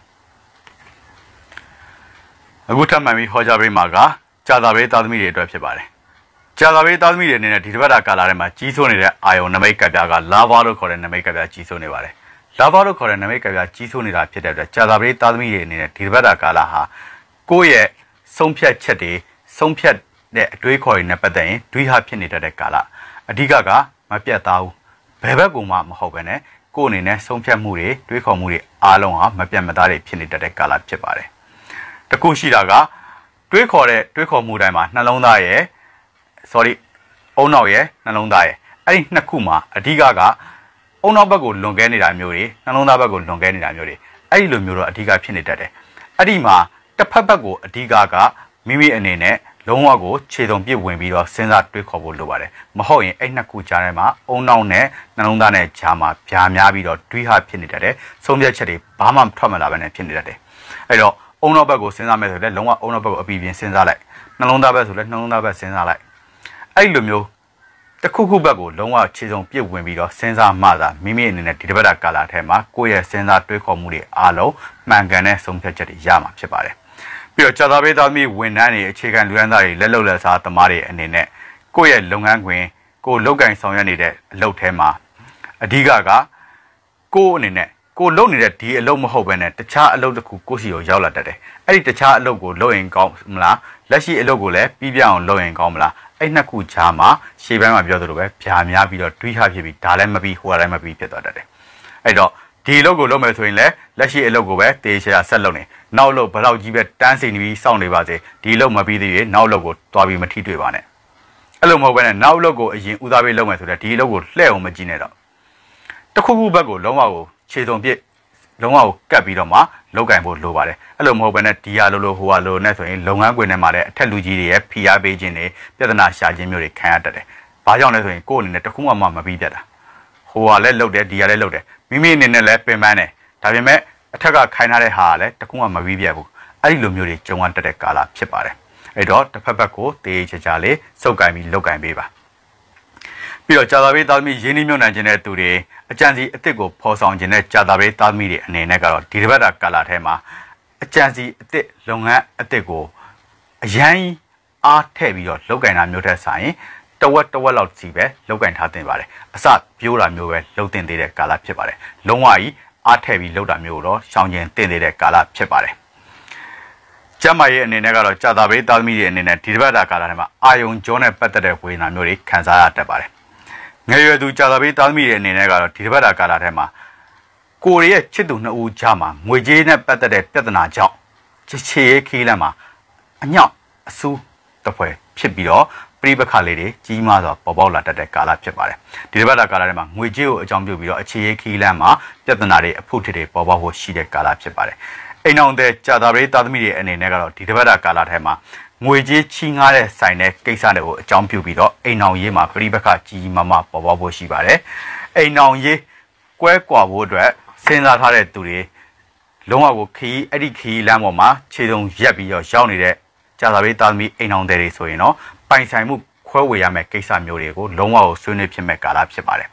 အခုထပ်မှန်ပြီးဟောကြားပေးမှာကကြာသာပေးသားသမီးတွေအတွက်ဖြစ်ပါတယ်ကြာသာပေးသားသမီးတွေအနေနဲ့ဒီတစ်ပတ်တာကာလထဲမှာကြီးစိုးနေတဲ့အာယုံနမိတ်ကပ်ပြားကလာဗာလို့ခေါ်တဲ့နမိတ်ကပ်ပြားကြီးစိုးနေပါတယ်လာဗာလို့ခေါ်တဲ့နမိတ်ကပ်ပြားကြီးစိုးနေတာဖြစ်တဲ့အတွက်ကြာသာပေးသားသမီးတွေအနေနဲ့ဒီတစ်ပတ်တာကာလဟာကိုယ့်ရဲ့ဆုံးဖြတ်ချက်တွေဆုံးဖြတ်တဲ့အတွေးခေါ်တွေနဲ့ပတ်သက်ရင်တွေးဟာဖြစ်နေတတ်တဲ့ကာလအဓိကမပြတ်သားဘူးဘယ်ဘက်ကမှမဟုတ်ပဲနဲ့ကိုယ်အနေနဲ့ဆုံးဖြတ်မှုတွေတွေးခေါ်မှုတွေအားလုံးဟာမပြတ်မသားတွေဖြစ်နေတတ်တဲ့ကာလဖြစ်ပါတယ်တခုရှိတာကတွေးခေါ်မှုတိုင်းမှာနှလုံးသားရဲ့အုံနောက်ရဲ့နှလုံးသားရဲ့အဲ့ဒီနှစ်ခုမှာအဓိကအုံနောက်ဘက်ကိုလွန်ကဲနေတာမျိုးတွေနှလုံးသားဘက်ကိုလွန်ကဲနေတာမျိုးတွေအဲ့ဒီလိုမျိုးတော့အဓိကဖြစ်နေတတ်တယ်အဲ့ဒီမှာတစ်ဖက်ဘက်ကိုအဓိကမိမိအနေနဲ့လုံးဝကိုခြေစုံပြစ်ဝင်ပြီးတော့စဉ်းစားတွေးခေါ်ဖို့လိုပါတယ်မဟုတ်ရင်အဲ့နှစ်ခုကြားထဲမှာအုံနောက်နဲ့နှလုံးသားနဲ့ကြားမှာဗျာများပြီးတော့တွေးဟာဖြစ်နေတတ်တယ်ဆုံးဖြတ်ချက်တွေဘာမှထွက်မလာဘဲနဲ့ဖြစ်နေတတ်တယ်အဲ့တော့အုံနောက်ဘက်ကိုစဉ်းစားမယ်ဆိုလည်းလုံးဝအုံနောက်ဘက်ကိုအပြီးပြင်စဉ်းစားလိုက်နှလုံးသားဘက်ဆိုလည်းနှလုံးသားဘက်စဉ်းစားလိုက်အဲ့လိုမျိုးတစ်ခုခုဘက်ကိုလုံးဝခြေစုံပြစ်ဝင်ပြီးတော့စဉ်းစားမှသာမိမိအနေနဲ့ဒီတစ်ပတ်တာကာလထဲမှာကိုယ့်ရဲ့စဉ်းစားတွေးခေါ်မှုတွေအားလုံးမှန်ကန်တဲ့ဆုံးဖြတ်ချက်တွေရမှာဖြစ်ပါတယ်ပြီးတော့ကြာသာပေးသားသမီးဝန်ထမ်းတွေအခြေခံလူရန်သားတွေလက်လုံလက်စားသမားတွေအနေနဲ့ကိုယ့်ရဲ့လုပ်ငန်းခွင်ကိုလုပ်ကင်ဆောင်ရွက်နေတဲ့အလုပ်ထဲမှာအဓိကကိုယ့်အနေနဲ့ကိုလုပ်နေတဲ့ဒီအလုပ်မဟုတ်ဘဲနဲ့တခြားအလုပ်တစ်ခုကိုယ့်စီကိုရောက်လာတတ်တယ်အဲ့ဒီတခြားအလုပ်ကိုလုပ်ရင်ကောင်းမလားလက်ရှိအလုပ်ကိုလည်းပြီးပြအောင်လုပ်ရင်ကောင်းမလားအဲ့နှစ်ခုခြားမှာရှေ့ပိုင်းမှာပြောသလိုပဲဗျာများပြီးတော့တွေးဟဖြစ်ပြီးဒါလည်းမပြီးဟိုကလည်းမပြီးဖြစ်သွားတတ်တယ်အဲ့တော့ဒီအလုပ်ကိုလုပ်မယ်ဆိုရင်လည်းလက်ရှိအလုပ်ကိုပဲတေးချာဆက်လုပ်နေနောက်အလုပ်ဘယ်တော့ကြီးပဲတန်းစီနေပြီးစောင့်နေပါစေဒီအလုပ်မပြီးသေးရင်နောက်အလုပ်ကိုတွားပြီးမထိတွေ့ပါနဲ့အဲ့လိုမဟုတ်ဘဲနဲ့နောက်အလုပ်ကိုအရင်ဦးစားပေးလုပ်မယ်ဆိုတော့ဒီအလုပ်ကိုလှည့်အောင်မကြည့်နဲ့တော့တခုခုဘက်ကိုလုံးဝကိုခြေစုံပြစ်လုံးဝကိုကတ်ပြီးတော့မှလောက်ကင်ဖို့လိုပါတယ်အဲ့လိုမဟုတ်ဘဲနဲ့ဒီဟာလိုဟိုဟာလိုနဲ့ဆိုရင်လုပ်ငန်းခွင်ထဲမှာလည်းအထက်လူကြီးတွေရဲ့ဖိအားပေးခြင်းတွေပြဿနာရှာခြင်းမျိုးတွေခံရတတ်တယ်ဘာကြောင့်လဲဆိုရင်ကိုယ့်အနေနဲ့တခုမှမပြီးပြတ်တာဟိုဟာလည်းလုပ်တယ်ဒီဟာလည်းလုပ်တယ်မိမိအနေနဲ့လည်းပင်ပန်းတယ်ဒါပေမဲ့အထက်ကခိုင်းထားတဲ့ဟာကလည်းတခုမှမပြီးပြတ်ဘူးအဲ့ဒီလိုမျိုးတွေကြုံရတတ်တဲ့ကာလဖြစ်ပါတယ်အဲ့တော့တစ်ဖက်ဘက်ကိုတေးချာချာလေးစုပ်ကင်ပြီးလောက်ကင်ပေးပါပြီးတော့ကြာသာပေးသားသမီးရင်းနှီးမြှုပ်နှံခြင်းတဲ့သူတွေအကြံစီအစ်စ်ကိုဖော်ဆောင်ခြင်းတဲ့ကြာသာပေးသားသမီးတွေအနေနဲ့ကတော့ဒီတစ်ပတ်တာကာလထဲမှာအကြံစီအစ်စ်လုပ်ငန်းအစ်စ်ကိုအရန်အားထည့်ပြီးတော့လောက်ကင်တာမျိုးထက်ဆိုင်တဝက်လောက်စီပဲလောက်ကင်ထားတင်ပါတယ်အစပြိုးတာမျိုးပဲလှုပ်တင်သေးတဲ့ကာလဖြစ်ပါတယ်လုံးဝကြီးအားထည့်ပြီးလှုပ်တာမျိုးတော့ရှောင်ကျဉ်တင်သေးတဲ့ကာလဖြစ်ပါတယ်ကျမရဲ့အနေနဲ့ကတော့ကြာသာပေးသားသမီးတွေအနေနဲ့ဒီတစ်ပတ်တာကာလထဲမှာအာယုံကြောနဲ့ပတ်သက်တဲ့ဝေဒနာမျိုးတွေခံစားရတတ်ပါတယ်ငယ်ရွယ်သူကြာသာပေးသားသမီးတွေအနေနဲ့ကတော့ဒီတစ်ပတ်တာကာလထဲမှာကိုယ်ရဲ့ချစ်သူနှစ်ဦးကြားမှာငွေကြေးနဲ့ပတ်သက်တဲ့ပြဿနာကြောင့်ခြေရဲခီးလမ်းမှာအညောက်အဆူးတပွဲဖြစ်ပြီးတော့ပြိပခါလေးတွေကြီးမားစွာပေါ်ပေါက်လာတတ်တဲ့ကာလဖြစ်ပါတယ်ဒီတစ်ပတ်တာကာလထဲမှာငွေကြေးကိုအကြောင်းပြုပြီးတော့အခြေရဲခီးလမ်းမှာပြဿနာတွေအဖို့ထစ်တွေပေါ်ပေါက်ဖို့ရှိတဲ့ကာလဖြစ်ပါတယ်အိမ်အောင်တဲ့ကြာသာပေးသားသမီးတွေအနေနဲ့ကတော့ဒီတစ်ပတ်တာကာလထဲမှာငွေကြေးချီးငှားတဲ့ဆိုင်တဲ့ကိစ္စတွေကိုအကြောင်းပြုပြီးတော့အိမ်အောင်ရေးမှာပြိပခါကြီးမားမားပေါ်ပေါက်ဖို့ရှိပါတယ်အိမ်အောင်ရေးကွဲကွာဖို့အတွက်စဉ်းစားထားတဲ့သူတွေလုံးဝကိုအဲ့ဒီခီးလမ်းပေါ်မှာခြေစုံရက်ပြီးတော့ရောက်နေတဲ့ကြာသာပေးသားသမီးအိမ်အောင်တဲ့တွေဆိုရင်တော့ပိုင်ဆိုင်မှုခွဲဝေရမယ့်ကိစ္စမျိုးတွေကိုလုံးဝကိုဆွေးနွေးဖြစ်မဲ့ကာလဖြစ်ပါတယ်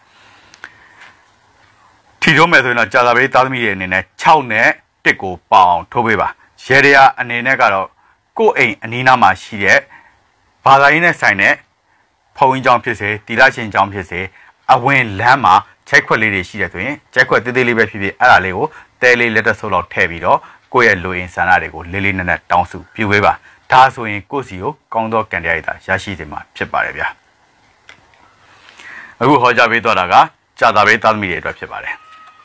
ထီတော့မယ်ဆိုရင်တော့ကြာသာပေးသားသမီးတွေအနေနဲ့6နဲ့1ကိုပေါအောင်ထိုးပေးပါရေရအနေနဲ့ကတော့ကိုယ့်အိမ်အနီးနားမှာရှိတဲ့ဘာသာရေးနဲ့ဆိုင်တဲ့ဖုံကြီးကျောင်းဖြစ်စေတီလာရှင်ကျောင်းဖြစ်စေအဝင်လမ်းမှာချိုက်ခွက်လေးတွေရှိတယ်ဆိုရင်ချိုက်ခွက်သေးသေးလေးပဲဖြစ်ဖြစ်အဲ့ဒါလေးကိုတဲလေးလက်တဆုပ်လောက်ထည့်ပြီးတော့ကိုယ့်ရဲ့လူရင်းဆန္ဒတွေကိုလေးလေးနက်နက်တောင်းစုပြုပေးပါဒါဆိုရင်ကိုယ့်စီကိုကောင်းသောကံတရားတွေရရှိစေမှာဖြစ်ပါတယ်ဗျာအခုဟောကြားပေးသွားတာကကြာသာပေးသားသမီးတွေအတွက်ဖြစ်ပါတယ်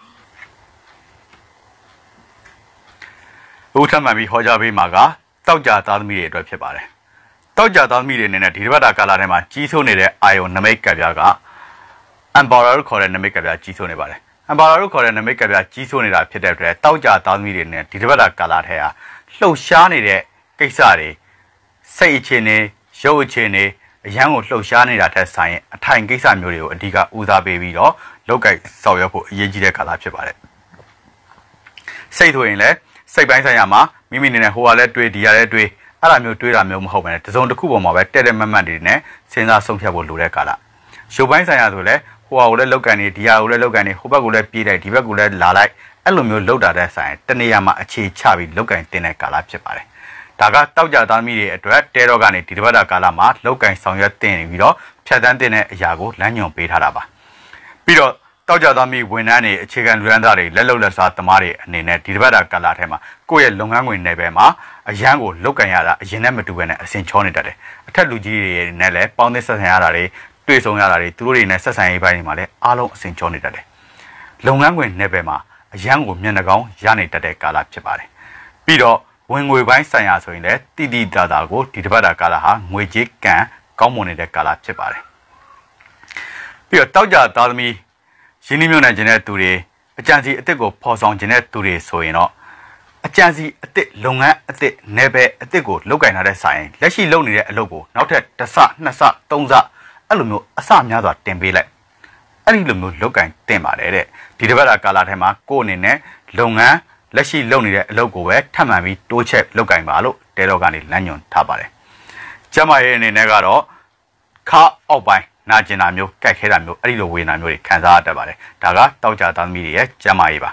အခုထပ်မံပြီးဟောကြားပေးမှာကတောက်ကြသားသမီးတွေအတွက်ဖြစ်ပါတယ်တောက်ကြသားသမီးတွေအနေနဲ့ဒီတစ်ပတ်တာကာလထဲမှာကြီးစိုးနေတဲ့အာယုံနမိတ်ကပ်ပြားကအမ်ဘာရာလို့ခေါ်တဲ့နမိတ်ကပ်ပြားကြီးစိုးနေပါတယ်အမ်ဘာရာလို့ခေါ်တဲ့နမိတ်ကပ်ပြားကြီးစိုးနေတာဖြစ်တဲ့အတွက်တောက်ကြသားသမီးတွေနဲ့ဒီတစ်ပတ်တာကာလထဲဟာလှုပ်ရှားနေတဲ့ကိစ္စတွေစိတ်အခြေအနေရုပ်အခြေအနေအရန်ကိုလှုပ်ရှားနေတာထက်ဆိုင်ရင်အထိုင်ကိစ္စမျိုးတွေကိုအဓိကဦးစားပေးပြီးတော့လောက်ကင်ဆောင်ရွက်ဖို့အရေးကြီးတဲ့ကာလဖြစ်ပါတယ်စိတ်ဆိုရင်လည်းစိတ်ပိုင်းဆိုင်ရာမှာမိမိအနေနဲ့ဟိုဟာလည်းတွေးဒီဟာလည်းတွေးအဲ့ဒါမျိုးတွေးတာမျိုးမဟုတ်ဘဲနဲ့တစုံတစ်ခုပေါ်မှာပဲတဲ့တဲ့မတ်မတ်တွေနဲ့စဉ်းစားဆုံးဖြတ်ဖို့လိုတဲ့ကာလရှုပ်ပိုင်းဆိုင်ရာဆိုလဲဟိုဟာကိုလည်းလောက်ကန်နေဒီဟာကိုလည်းလောက်ကန်နေဟိုဘက်ကိုလည်းပြေးလိုက်ဒီဘက်ကိုလည်းလာလိုက်အဲ့လိုမျိုးလောက်တာတဲ့ဆိုင်တနေရာမှာအခြေချပြီးလောက်ကန်တင်တဲ့ကာလဖြစ်ပါတယ်ဒါကတောက်ကြသားမိတွေအတွက်တဲတော့ကနေဒီတပတ်တာကာလမှာလောက်ကန်ဆောင်ရွက်တင်ပြီးတော့ဖြတ်တန်းတင်တဲ့အရာကိုလမ်းညွှန်ပေးထားတာပါပြီးတော့တောက်ကြသားမိဝန်ထမ်းတွေအခြေခံလူရန်သားတွေလက်လုံလက်စားသမားတွေအနေနဲ့ဒီတပတ်တာကာလထဲမှာကိုယ့်ရဲ့လုပ်ငန်းခွင်နယ်ပယ်မှာအရန်ကိုလောက်ကန်ရတာအရင်နဲ့မတူဘဲနဲ့အစင်ချောနေတတ်တယ်အထက်လူကြီးတွေနဲ့လည်းပေါင်းသင်းဆက်ဆံရတာတွေတွေ့ဆုံရတာတွေသူတို့တွေနဲ့ဆက်ဆံရေးပိုင်းတွေမှာလည်းအားလုံးအစင်ချောနေတတ်တယ်လုပ်ငန်းခွင်နယ်ပယ်မှာအရန်ကိုမျက်နှာကောင်းရနေတတ်တဲ့ကာလဖြစ်ပါတယ်ပြီးတော့ဝင်ငွေပိုင်းဆိုင်ရာဆိုရင်လည်းတိတိတသာကိုဒီတပတ်တာကာလဟာငွေကြေးကံကောင်းမွန်နေတဲ့ကာလဖြစ်ပါတယ်ပြီးတော့တောက်ကြသားသမီးရင်းနှီးမြှုပ်နှံခြင်းတဲ့သူတွေအကြံစီအစ်စ်ကိုဖော်ဆောင်ခြင်းတဲ့သူတွေဆိုရင်တော့အကြံစီအစ်စ်လုပ်ငန်းအစ်စ်နယ်ပယ်အစ်စ်ကိုလုပ်ကင်ထားတဲ့ဆိုင်လက်ရှိလုပ်နေတဲ့အလုပ်ကိုနောက်ထပ်တစ်ဆနှစ်ဆသုံးဆအဲ့လိုမျိုးအဆများစွာတင်ပေးလိုက်အဲ့ဒီလိုမျိုးလုပ်ကင်တင်ပါတယ်တဲ့ဒီတပတ်တာကာလထဲမှာကိုယ့်အနေနဲ့လုပ်ငန်းလက်ရှိလုပ်နေတဲ့အလုပ်ကိုပဲထပ်မံပြီးတိုးချက်လုပ်ကင်ပါလို့တဲတော့ကနေလမ်းညွှန်ထားပါတယ်ကျမရဲ့အနေနဲ့ကတော့ခါအောက်ပိုင်းနာကျင်တာမျိုးကြိုက်ခဲတာမျိုးအဲ့ဒီလိုဝေဒနာမျိုးတွေခံစားရတတ်ပါတယ်ဒါကတောက်ကြသားသမီးတွေရဲ့ကျမရေးပါ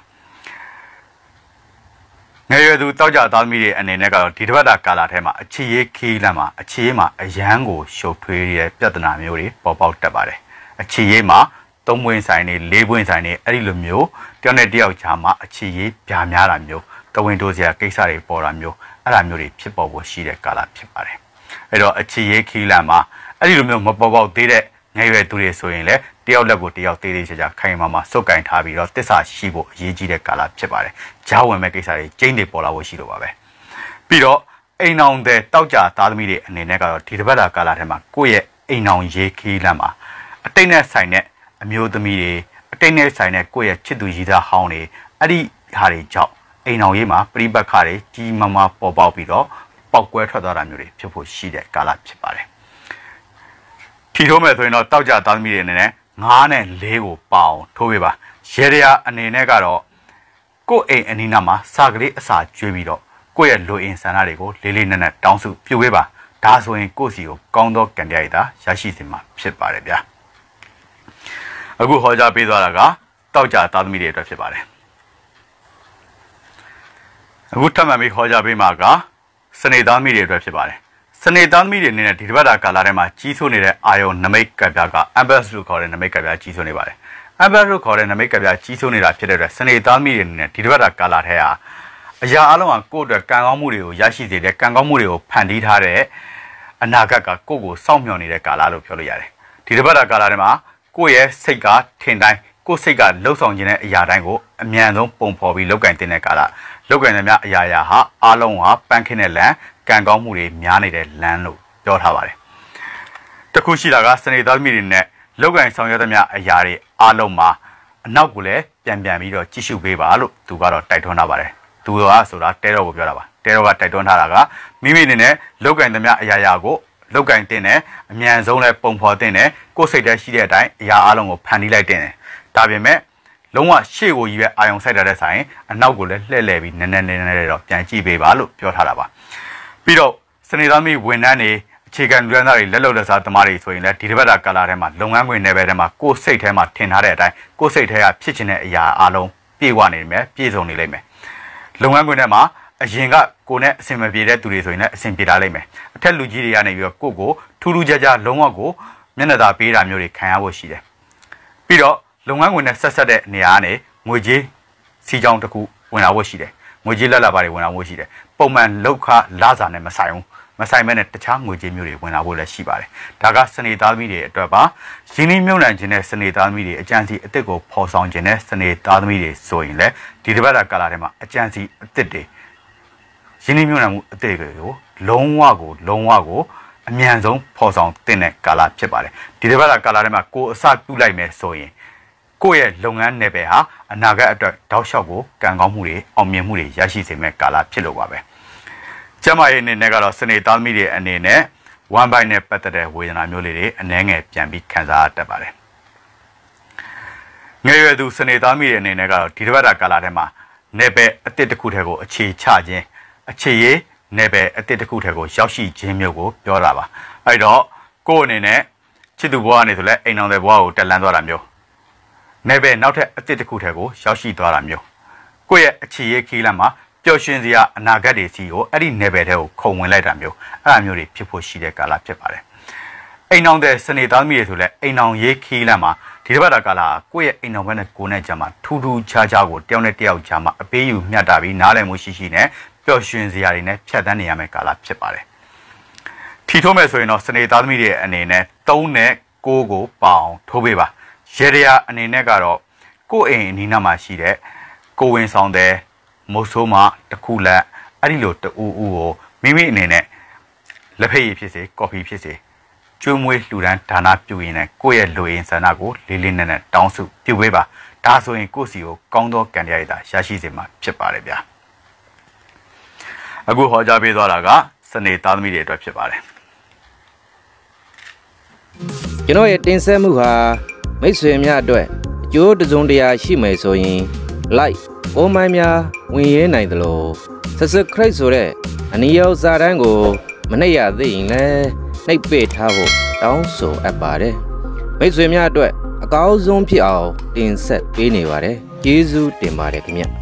ငယ်ရွယ်သူတောက်ကြသားသမီးတွေအနေနဲ့ကတော့ဒီတပတ်တာကာလထဲမှာအခြေရေးခီးလမ်းမှာအခြေရေးမှာအရန်ကိုရှုပ်ထွေးတဲ့ပြဿနာမျိုးတွေပေါ်ပေါက်တတ်ပါတယ်အခြေရေးမှာသုံးပွင့်ဆိုင်နေလေးပွင့်ဆိုင်နေအဲ့ဒီလိုမျိုးတယောက်နဲ့တယောက်ကြားမှာအခြေရေးပြာများတာမျိုးတဝင်းတိုးစရာကိစ္စတွေပေါ်တာမျိုးအဲ့ဒါမျိုးတွေဖြစ်ပေါ်ဖို့ရှိတဲ့ကာလဖြစ်ပါတယ်အဲ့တော့အခြေရေးခီးလမ်းမှာအဲ့ဒီလိုမျိုးမပေါ်ပေါက်သေးတဲ့ငယ်ရွယ်သူတွေဆိုရင်လည်းတယောက်လက်ကိုတယောက်သေးသေးချာချာခိုင်မာမာစုပ်ကင်ထားပြီးတော့တစ္ဆာရှိဖို့အရေးကြီးတဲ့ကာလဖြစ်ပါတယ်ဂျားဝင်မဲ့ကိစ္စတွေကျင်းတွေပေါ်လာဖို့ရှိလို့ပါပဲပြီးတော့အိမ်အောင်တဲ့တောက်ကြသားသမီးတွေအနေနဲ့ကတော့ဒီတပတ်တာကာလထဲမှာကိုယ့်ရဲ့အိမ်အောင်ရေးခီးလမ်းမှာအတိတ်နဲ့ဆိုင်တဲ့အမျိုးသမီးတွေအတိတ်နဲ့ဆိုင်တဲ့ကိုယ့်ရဲ့ချစ်သူရည်သားဟောင်းတွေအဲ့ဒီဟာတွေကြောင့်အိမ်အောင်ရေးမှာပြိပတ်ခါတွေကြီးမားမားပေါ်ပေါက်ပြီးတော့ပောက်ကွဲထွက်သွားတာမျိုးတွေဖြစ်ဖို့ရှိတဲ့ကာလဖြစ်ပါတယ်ထီထိုးမဲ့ဆိုရင်တော့တောက်ကြသားသမီးတွေအနေနဲ့9နဲ့4ကိုပေါအောင်ထိုးပေးပါရေရအနေနဲ့ကတော့ကိုယ့်အိမ်အနီးနားမှာစာကလေးအစာကျွေးပြီးတော့ကိုယ့်ရဲ့လူအင်ဆန္ဒတွေကိုလေးလေးနက်နက်တောင်းစုပြုပေးပါဒါဆိုရင်ကိုယ့်စီကိုကောင်းသောကံတရားရည်သာရရှိစေမှာဖြစ်ပါတယ်ဗျာအခုဟောကြားပေးသွားတာကတောက်ကြသားသမီးတွေအတွက်ဖြစ်ပါတယ်အခုထပ်မံပြီးဟောကြားပေးမှာကစနေသားသမီးတွေအတွက်ဖြစ်ပါတယ်စနေသားသမီးတွေအနေနဲ့ဒီတပတ်တာကာလထဲမှာကြီးစိုးနေတဲ့အာယုံနမိတ်ကပ်ပြားက ambas လို့ခေါ်တဲ့နမိတ်ကပ်ပြားကြီးစိုးနေပါတယ် ambas လို့ခေါ်တဲ့နမိတ်ကပ်ပြားကြီးစိုးနေတာဖြစ်တဲ့အတွက်စနေသားသမီးတွေအနေနဲ့ဒီတပတ်တာကာလထဲဟာအရာအလုံးကကိုယ့်အတွက်ကံကောင်းမှုတွေကိုရရှိစေတဲ့ကံကောင်းမှုတွေကိုဖန်တီးထားတဲ့အနာဂတ်ကကိုယ့်ကိုစောင့်မျှော်နေတဲ့ကာလလို့ပြောလို့ရတယ်ဒီတပတ်တာကာလထဲမှာကိုယ့်ရဲ့စိတ်ကထင်တိုင်းကိုယ့်စိတ်ကလှုပ်ဆောင်ခြင်းတဲ့အရာတိုင်းကိုအမြန်ဆုံးပုံဖော်ပြီးလောက်ကင်တင်တဲ့ကာလလောက်ကင်တဲ့များအရာဟာအားလုံးဟာပန်းခင်းတဲ့လမ်းကံကောင်းမှုတွေများနေတဲ့လမ်းလို့ပြောထားပါတယ်တခုရှိတာကစနေသားသမီးတွေနဲ့လောက်ကင်ဆောင်ရွက်သမျှအရာတွေအားလုံးမှာအနောက်ကိုလည်းပြန်ပြီးတော့ကြည့်ရှုပေးပါလို့သူကတော့တိုက်တွန်းထားပါတယ်သူကဆိုတာတဲတော်ကိုပြောတာပါတဲတော်ကတိုက်တွန်းထားတာကမိမိအနေနဲ့လောက်ကင်သမျှအရာကိုလောက်ကင်တင်တယ်အမြန်ဆုံးလဲပုံဖော်တင်တယ်ကိုယ်စိတ်ထဲရှိတဲ့အတိုင်းအရာအလုံးကိုဖန်တီးလိုက်တင်တယ်ဒါပေမဲ့လုံးဝရှေ့ကိုကြီးပဲအာယုံဆိုင်တဲ့ဆိုင်အနောက်ကိုလည်းလှည့်လည်ပြီးနည်းနည်းတော့ပြန်ကြည့်ပေးပါလို့ပြောထားတာပါပြီးတော့စနေသားမီးဝန်ထမ်းတွေအခြေခံလူရန်သားတွေလက်လုံလက်စားသမားတွေဆိုရင်လည်းဒီတစ်ပတ်တာကာလာထဲမှာလုပ်ငန်းခွင်နယ်ပယ်ထဲမှာကိုယ်စိတ်ထဲမှာထင်ထားတဲ့အတိုင်းကိုယ်စိတ်ထဲကဖြစ်ချင်တဲ့အရာအလုံးပြေဝနေမယ်ပြည့်စုံနေလိမ့်မယ်လုပ်ငန်းခွင်ထဲမှာအရင်ကကိုနဲ့အဆင်မပြေတဲ့သူတွေဆိုရင်လည်းအဆင်ပြေလာလိမ့်မယ်အထက်လူကြီးတွေကနေပြီးတော့ကိုထူးထူးခြားခြားလုံးဝကိုမျက်နှာသာပေးတာမျိုးတွေခံရဖို့ရှိတယ်ပြီးတော့လုပ်ငန်းခွင်နဲ့ဆက်တဲ့နေရာကနေငွေကြေးစီချောင်းတစ်ခုဝင်လာဖို့ရှိတယ်ငွေကြေးလက်လာပါတွေဝင်လာဖို့ရှိတယ်ပုံမှန်လောက်ခလာစာနဲ့မဆိုင်ဘူးမဆိုင်မဲ့နဲ့တခြားငွေကြေးမျိုးတွေဝင်လာဖို့လည်းရှိပါတယ်ဒါကစနေသားသမီးတွေအတွက်ပါရင်းနှီးမြှုပ်နှံခြင်းနဲ့စနေသားသမီးတွေအကြံစီအစ်စ်ကိုဖော်ဆောင်ခြင်းနဲ့စနေသားသမီးတွေဆိုရင်လည်းဒီတစ်ပတ်တာကာလထဲမှာအကြံစီအစ်စ်တွေရင်းနှီးမြှုပ်နှံမှုအစ်စ်တွေကိုလုံးဝကိုအမြန်ဆုံးဖော်ဆောင်တင်တဲ့ကာလဖြစ်ပါတယ်ဒီတစ်ပတ်တာကာလထဲမှာကိုအစပြုလိုက်မယ်ဆိုရင်ကိုယ့်ရဲ့လုပ်ငန်းနယ်ပယ်ဟာအနာဂတ်အတွက်တောက်လျှောက်ကိုကံကောင်းမှုတွေအောင်မြင်မှုတွေရရှိစေမယ့်ကာလဖြစ်လို့ပါပဲကျမရဲ့အနေနဲ့ကတော့စနေသားသမီးတွေအနေနဲ့ဝမ်ဘိုင်းနဲ့ပတ်သက်တဲ့ဝေဒနာမျိုးလေးတွေအနည်းငယ်ပြန်ပြီးခံစားတတ်ပါတယ်ငယ်ရွယ်သူစနေသားသမီးတွေအနေနဲ့ကတော့ဒီတစ်ပတ်တာကာလထဲမှာနယ်ပယ်အစ်စ်တစ်ခုထဲကိုအခြေချခြင်းအခြေရေးနယ်ပယ်အတစ်တစ်ခုထဲကိုရောက်ရှိခြင်းမျိုးကိုပြောတာပါအဲ့တော့ကိုယ်အနေနဲ့ချစ်သူဘဝကနေဆိုလဲအိမ်အောင်တဲ့ဘဝကိုတက်လန်းသွားတာမျိုးနယ်ပယ်နောက်ထပ်အတစ်တစ်ခုထဲကိုရောက်ရှိသွားတာမျိုးကိုယ့်ရဲ့အခြေရေးခီးလမ်းမှာပျော်ရွှင်စရာအနာဂတ်တွေစီကိုအဲ့ဒီနယ်ပယ်ထဲကိုခုံဝင်လိုက်တာမျိုးအဲ့အမျိုးတွေဖြစ်ဖို့ရှိတဲ့ကာလဖြစ်ပါတယ်အိမ်အောင်တဲ့စနေသားသမီးတွေဆိုလဲအိမ်အောင်ရေးခီးလမ်းမှာဒီတစ်ပတ်တာကာလကိုယ့်ရဲ့အိမ်အောင်ဘက်နဲ့ကိုယ်နဲ့ကြာမှာထူးထူးခြားခြားကိုတယောက်နဲ့တယောက်ကြာမှာအပေးယူမျှတာပြီးနားလည်မှုရှိနဲ့ပျော်ရွှင်စရာတွေနဲ့ဖြတ်သန်းနေရမယ့်ကာလဖြစ်ပါတယ်ထီထိုးမယ်ဆိုရင်တော့စနေသားသမီးတွေအနေနဲ့3နဲ့6ကိုပေါအောင်ထိုးပေးပါရေရရာအနေနဲ့ကတော့ကိုယ့်အိမ်အနီးနားမှာရှိတဲ့ကိုဝင်ဆောင်တဲ့မုတ်ဆိုးမတစ်ခုလက်အဲ့ဒီလိုတူဦးကိုမိမိအနေနဲ့လက်ဖက်ရည်ဖြစ်စေကော်ဖီဖြစ်စေကျွေးမွေးလှူဒန်းဒါနပြုရင်းနဲ့ကိုယ့်ရဲ့လူရင်းဆန္ဒကိုလေးလေးနက်နက်တောင်းစုပြုပေးပါဒါဆိုရင်ကိုယ့်စီကိုကောင်းသောကံတရားရည်သာရရှိစေမှာဖြစ်ပါတယ်ဗျာအခုဟောကြားပေးသွားတာကစနေသားသမီးတွေအတွက်ဖြစ်ပါတယ်ကျွန်တော်ရဲ့တင်ဆက်မှုဟာမိတ်ဆွေများအတွက်အကျိုးတစုံတရာရှိမယ်ဆိုရင် like ပုံမှန်များဝင်ရဲနိုင်တယ်လို့ subscribe ဆိုတဲ့အနည်းရောက်စာတန်းကိုမနှိပ်ရသေးရင်လည်းနှိပ်ပေးထားဖို့တောင်းဆိုအပ်ပါတယ်မိတ်ဆွေများအတွက်အကောင်းဆုံးဖြစ်အောင်တင်ဆက်ပေးနေပါတယ်ကျေးဇူးတင်ပါတယ်ခင်ဗျ